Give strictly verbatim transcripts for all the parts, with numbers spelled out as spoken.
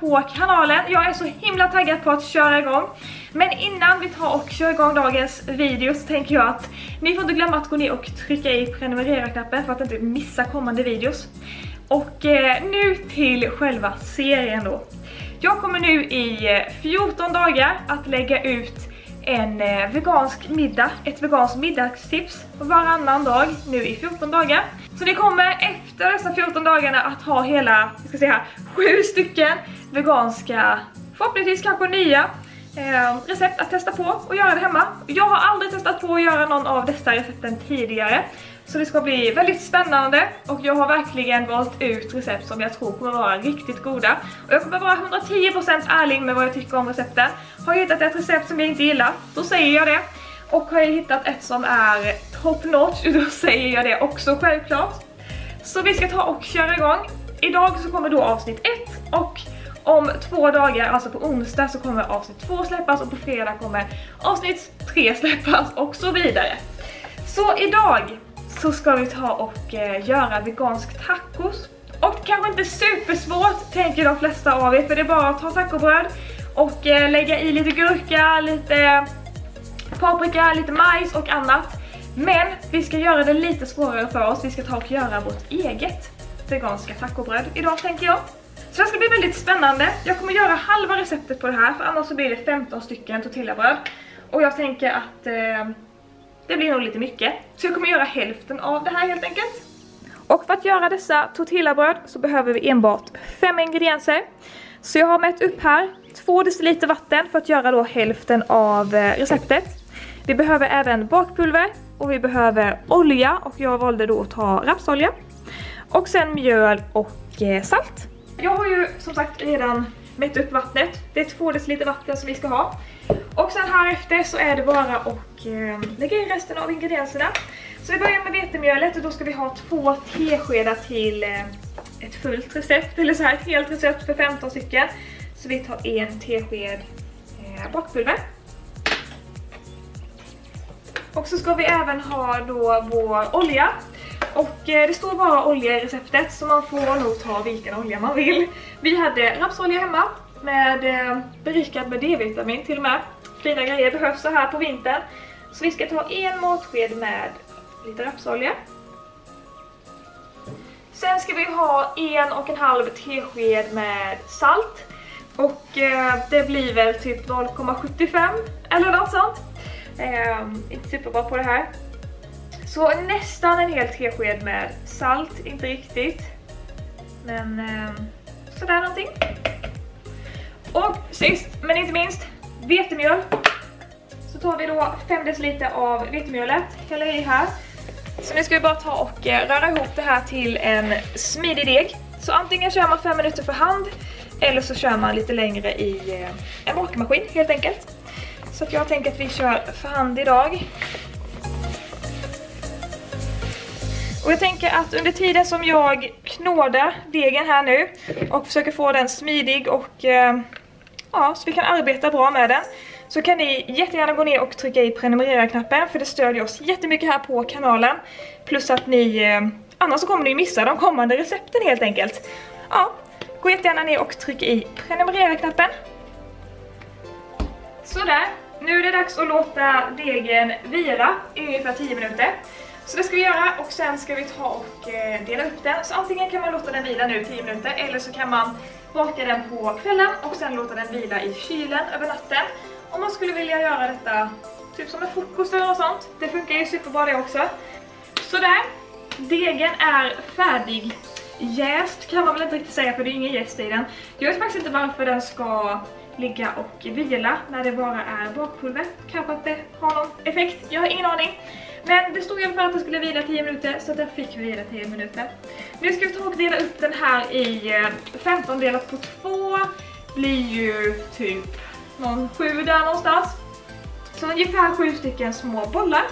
på kanalen. Jag är så himla taggad på att köra igång. Men innan vi tar och kör igång dagens video så tänker jag att ni får inte glömma att gå ner och trycka i prenumerera-knappen för att inte missa kommande videos. Och eh, nu till själva serien då. Jag kommer nu i fjorton dagar att lägga ut en eh, vegansk middag, ett veganskt middagstips varannan dag nu i fjorton dagar. Så det kommer efter dessa fjorton dagarna att ha hela, jag ska säga, sju stycken veganska, förhoppningsvis kanske nya eh, recept att testa på och göra det hemma. Jag har aldrig testat på att göra någon av dessa recepten tidigare. Så det ska bli väldigt spännande och jag har verkligen valt ut recept som jag tror kommer vara riktigt goda. Och jag kommer vara hundratio procent ärlig med vad jag tycker om recepten. Har jag hittat ett recept som jag inte gillar, då säger jag det. Och har jag hittat ett som är top notch, då säger jag det också självklart. Så vi ska ta och köra igång. Idag så kommer då avsnitt ett och om två dagar, alltså på onsdag, så kommer avsnitt två släppas och på fredag kommer avsnitt tre släppas och så vidare. Så idag så ska vi ta och eh, göra vegansk tacos. Och det kanske inte är supersvårt, tänker de flesta av er, för det är bara att ta tacobröd och eh, lägga i lite gurka, lite paprika, lite majs och annat. Men vi ska göra det lite svårare för oss. Vi ska ta och göra vårt eget veganska tacobröd idag, tänker jag. Så det ska bli väldigt spännande. Jag kommer göra halva receptet på det här, för annars så blir det femton stycken tortillabröd. Och jag tänker att eh, det blir nog lite mycket. Så jag kommer göra hälften av det här helt enkelt. Och för att göra dessa tortillabröd så behöver vi enbart fem ingredienser. Så jag har mätt upp här två deciliter vatten för att göra då hälften av receptet. Vi behöver även bakpulver och vi behöver olja, och jag valde då att ta rapsolja. Och sen mjöl och salt. Jag har ju som sagt redan mätt upp vattnet. Det är två deciliter vatten som vi ska ha. Och sen här efter så är det bara att eh, lägga in resten av ingredienserna. Så vi börjar med vetemjölet, och då ska vi ha två teskedar till eh, ett fullt recept. Eller så här, ett helt recept för femton stycken. Så vi tar en tesked eh, bakpulver. Och så ska vi även ha då vår olja. Och eh, det står bara olja i receptet, så man får nog ta vilken olja man vill. Vi hade rapsolja hemma med eh, berikad med D-vitamin till och med. Fina grejer behövs så här på vintern. Så vi ska ta en matsked med lite rapsolja. Sen ska vi ha en och en halv tesked med salt. Och eh, det blir väl typ noll komma sjuttiofem eller något sånt. Eh, inte superbra på det här. Så nästan en hel tesked med salt, inte riktigt. Men eh, sådär någonting. Och sist men inte minst, vetemjöl. Så tar vi då fem deciliter av vetemjölet, häller i här. Så nu ska vi bara ta och röra ihop det här till en smidig deg. Så antingen kör man fem minuter för hand, eller så kör man lite längre i en bakmaskin helt enkelt. Så att jag tänker att vi kör för hand idag. Och jag tänker att under tiden som jag knådar degen här nu och försöker få den smidig och eh, ja, så vi kan arbeta bra med den, så kan ni jättegärna gå ner och trycka i prenumerera-knappen, för det stödjer oss jättemycket här på kanalen. Plus att ni, eh, annars så kommer ni missa de kommande recepten helt enkelt. Ja, gå jättegärna ner och trycka i prenumerera-knappen. Sådär, nu är det dags att låta degen vila i ungefär tio minuter. Så det ska vi göra, och sen ska vi ta och eh, dela upp den. Så antingen kan man låta den vila nu tio minuter, eller så kan man baka den på kvällen och sen låta den vila i kylen över natten. Om man skulle vilja göra detta typ som en frukost eller något sånt. Det funkar ju superbra det också. Sådär, degen är färdig. Jäst kan man väl inte riktigt säga, för det är ingen jäst i den. Jag vet faktiskt inte varför den ska ligga och vila när det bara är bakpulver. Kanske att det har någon effekt, jag har ingen aning. Men det stod i alla fall att det skulle vila tio minuter, så där fick vi vila tio minuter. Nu ska vi ta och dela upp den här i femton delat på två. Blir ju typ någon sju där någonstans. Så ungefär sju stycken små bollar.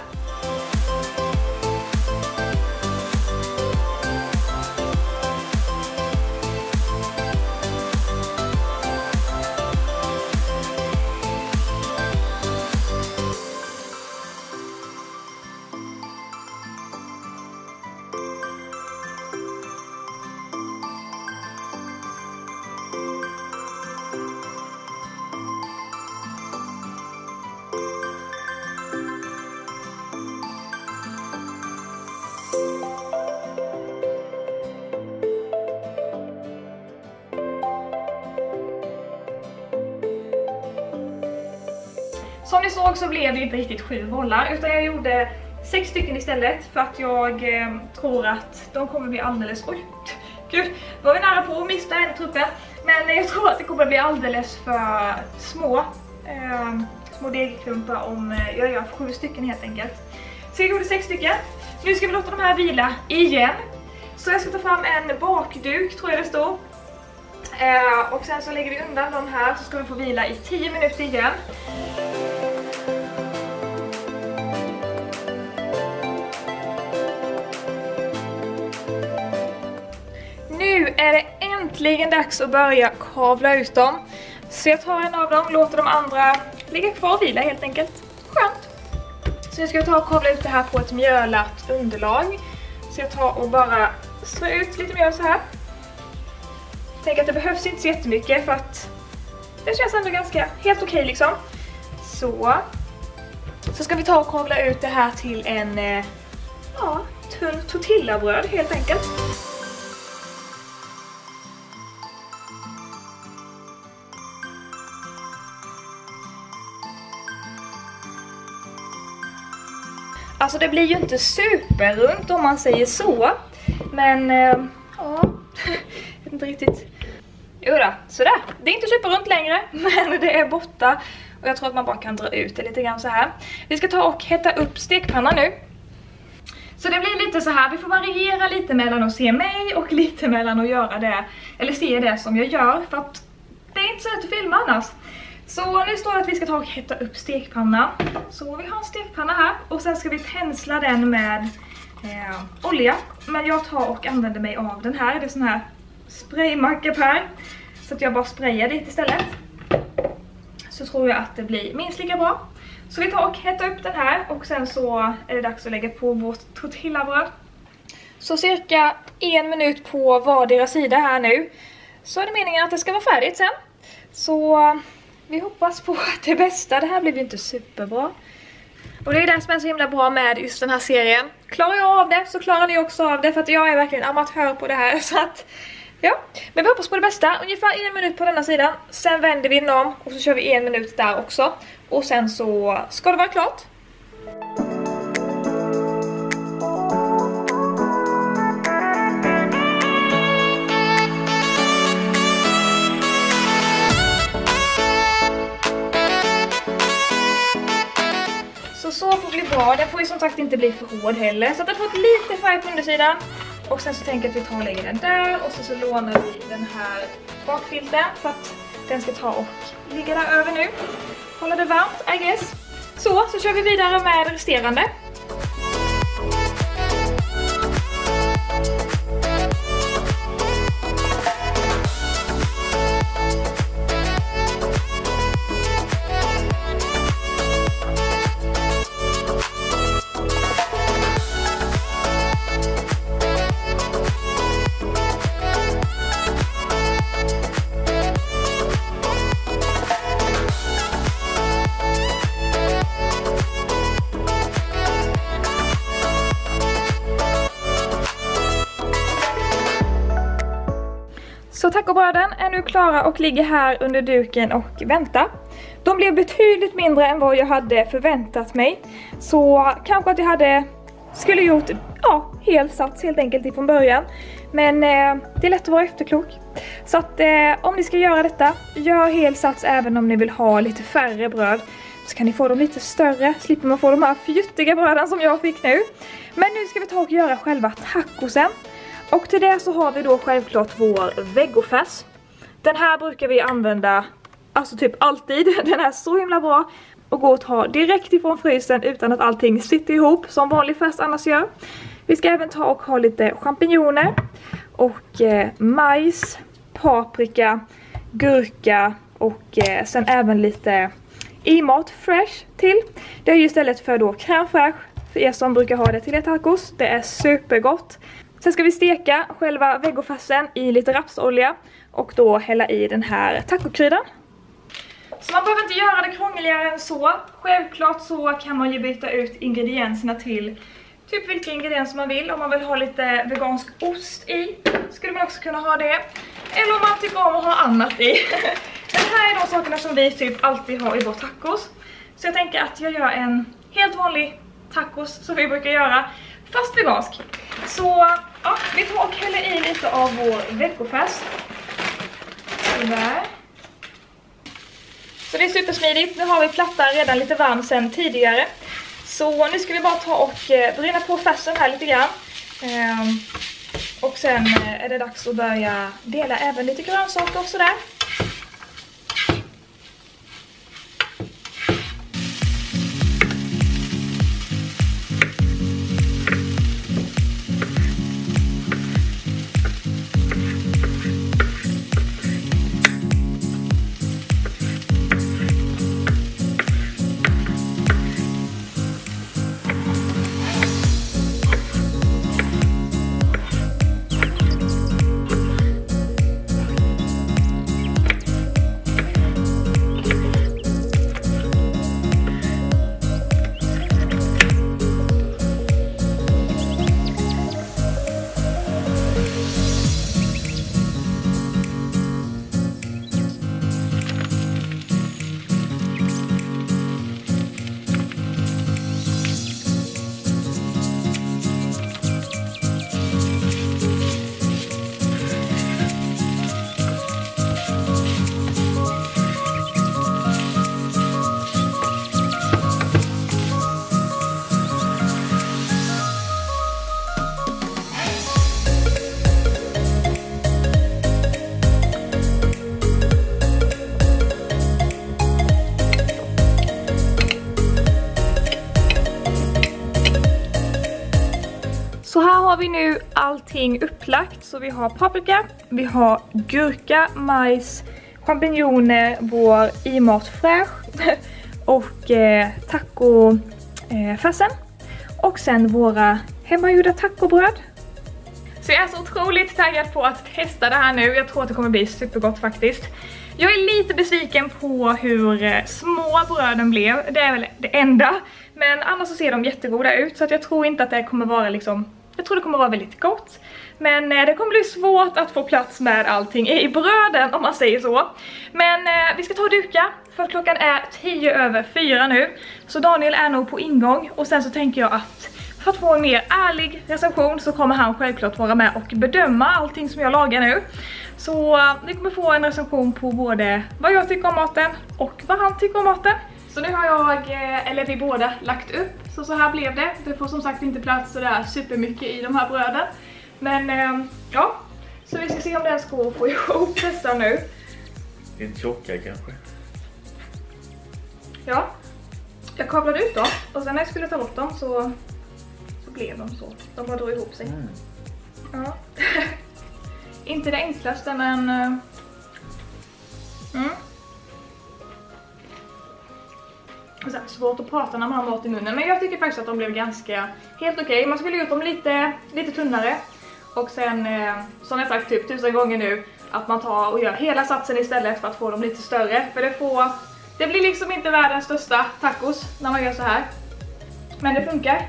Som ni såg så blev det inte riktigt sju bollar, utan jag gjorde sex stycken istället för att jag eh, tror att de kommer bli alldeles... Oj, gud, var vi nära på att missa en truppen. Men jag tror att det kommer bli alldeles för små, eh, små degklumpar om jag gör sju stycken helt enkelt. Så jag gjorde sex stycken. Nu ska vi låta de här vila igen. Så jag ska ta fram en bakduk, tror jag det står. Eh, och sen så lägger vi undan de här, så ska vi få vila i tio minuter igen. Nu är det äntligen dags att börja kavla ut dem. Så jag tar en av dem, låter de andra ligga kvar och vila helt enkelt. Skönt. Så nu ska jag ta och kavla ut det här på ett mjölat underlag. Så jag tar och bara strö ut lite mjöl så här. Tänk att det behövs inte så jättemycket för att det känns ändå ganska helt okej liksom. Så. Så ska vi ta och kavla ut det här till en eh, ja, tunn tortillabröd helt enkelt. Alltså det blir ju inte superrunt om man säger så. Men eh, ja, jag vet inte riktigt. Jo då, sådär. Det är inte superrunt längre, men det är borta. Och jag tror att man bara kan dra ut det lite grann så här. Vi ska ta och hetta upp stekpannan nu. Så det blir lite så här, vi får variera lite mellan att se mig och lite mellan att göra det, eller se det som jag gör. För att det är inte så lätt att filma annars. Så nu står det att vi ska ta och hetta upp stekpannan. Så vi har en stekpanna här och sen ska vi pensla den med eh, olja. Men jag tar och använder mig av den här, det är sån här spraymarker. Så att jag bara sprayar dit istället. Så tror jag att det blir minst lika bra. Så vi tar och hettar upp den här och sen så är det dags att lägga på vårt tortillabröd. Så cirka en minut på vardera sida här nu. Så är det meningen att det ska vara färdigt sen. Så vi hoppas på det bästa. Det här blir ju inte superbra. Och det är det som är så himla bra med just den här serien. Klarar jag av det så klarar ni också av det. För att jag är verkligen amatör på det här. Så att, ja. Men vi hoppas på det bästa. Ungefär en minut på denna sidan. Sen vänder vi den om och så kör vi en minut där också. Och sen så ska det vara klart. Så får bli bra. Den får ju som sagt inte bli för hård heller. Så att den får lite färg på undersidan. Och sen så tänker jag att vi tar och lägger den där. Och så, så lånar vi den här bakfilten för att den ska ta och ligga där över nu. Hålla det varmt, I guess. Så, så kör vi vidare med resterande. Så tacobröden är nu klara och ligger här under duken och väntar. De blev betydligt mindre än vad jag hade förväntat mig. Så kanske att jag hade skulle gjort ja, helsats helt enkelt ifrån början. Men eh, det är lätt att vara efterklok. Så att eh, om ni ska göra detta, gör helsats även om ni vill ha lite färre bröd. Så kan ni få dem lite större, slipper man få de här fjuttiga bröden som jag fick nu. Men nu ska vi ta och göra själva tacosen. Och till det så har vi då självklart vår vegofärs. Den här brukar vi använda, alltså typ alltid. Den är så himla bra. Och gå och ta direkt ifrån frysen utan att allting sitter ihop som vanlig färs annars gör. Vi ska även ta och ha lite champinjoner. Och eh, majs, paprika, gurka och eh, sen även lite i-mat fresh till. Det är ju istället för då crème fraîche för er som brukar ha det till er tacos. Det är supergott. Sen ska vi steka själva vegofärsen i lite rapsolja och då hälla i den här tacokryddan. Så man behöver inte göra det krångligare än så. Självklart så kan man ju byta ut ingredienserna till typ vilka ingredienser man vill. Om man vill ha lite vegansk ost i skulle man också kunna ha det. Eller om man tycker om att ha annat i. Men det här är de sakerna som vi typ alltid har i vår tacos. Så jag tänker att jag gör en helt vanlig tacos som vi brukar göra, fast vegansk. Så ja, vi tar och häller i lite av vår veckofärs. Sådär. Så det är supersmidigt. Nu har vi plattan redan lite varm sedan tidigare. Så nu ska vi bara ta och eh, brinna på färsen här lite grann. Ehm, och sen eh, är det dags att börja dela även lite grönsaker och sådär. Så här har vi nu allting upplagt. Så vi har paprika, vi har gurka, majs, champinjoner, vår i-mat fräsch och eh, tacofärsen. Eh, och sen våra hemmagjorda tacobröd. Så jag är så otroligt taggad på att testa det här nu. Jag tror att det kommer bli supergott faktiskt. Jag är lite besviken på hur små bröden blev. Det är väl det enda. Men annars så ser de jättegoda ut. Så att jag tror inte att det kommer vara liksom... Jag tror det kommer vara väldigt gott. Men eh, det kommer bli svårt att få plats med allting i bröden om man säger så. Men eh, vi ska ta och duka. För klockan är tio över fyra nu. Så Daniel är nog på ingång. Och sen så tänker jag att för att få en mer ärlig recension så kommer han självklart vara med och bedöma allting som jag lagar nu. Så uh, ni kommer få en recension på både vad jag tycker om maten och vad han tycker om maten. Så nu har jag, eller vi båda, lagt upp. Så så här blev det. Det får som sagt inte plats sådär supermycket i de här bröden. Men uh, ja, så vi ska se om den ska få ihop dessa nu. Det är inte tjocka kanske. Ja, jag kablade ut dem och sen när jag skulle ta bort dem så... blev de så. De bara drog ihop sig. Mm. Ja. Inte det enklaste men... Uh, mm. Så här, svårt att prata när man har mat i munnen. Men jag tycker faktiskt att de blev ganska helt okej. Okay. Man skulle gjort dem lite, lite tunnare. Och sen, uh, som jag sagt typ tusen gånger nu, att man tar och gör hela satsen istället för att få dem lite större. För det får... Det blir liksom inte världens största tacos när man gör så här. Men det funkar.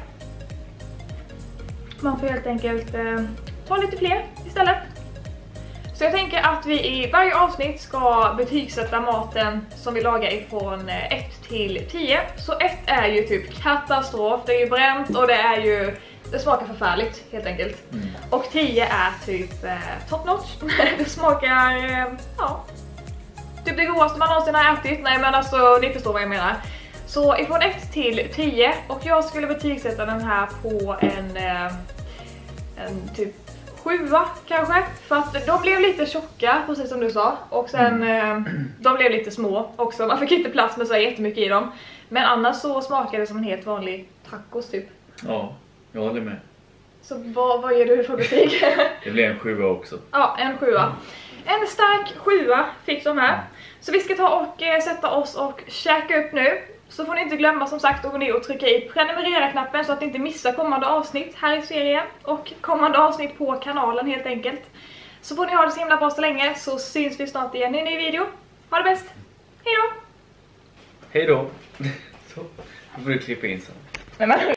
Man får helt enkelt eh, ta lite fler istället. Så jag tänker att vi i varje avsnitt ska betygsätta maten som vi lagar ifrån ett till tio. Så ett är ju typ katastrof, det är ju bränt och det är ju... Det smakar förfärligt helt enkelt. Mm. Och tio är typ eh, top notch. Det smakar, eh, ja... Typ det godaste man någonsin har ätit. Nej men alltså, ni förstår vad jag menar. Så ifrån ett till tio, och jag skulle betygsätta den här på en, eh, en typ sjua kanske. För att de blev lite tjocka, precis som du sa. Och sen eh, de blev lite små också, man fick inte plats med så jättemycket i dem. Men annars så smakar det som en helt vanlig tacos typ. Ja, jag håller med. Så vad, vad ger du för betyg? Det blir en sjua också. Ja, en sjua. Mm. En stark sjua fick de här. Så vi ska ta och eh, sätta oss och käka upp nu. Så får ni inte glömma som sagt att gå ner och trycka i prenumerera-knappen så att ni inte missar kommande avsnitt här i serien. Och kommande avsnitt på kanalen helt enkelt. Så får ni ha det så himla bra så länge, så syns vi snart igen i en ny video. Ha det bäst! Hej då! Hej då! Så, då får du klippa in sen.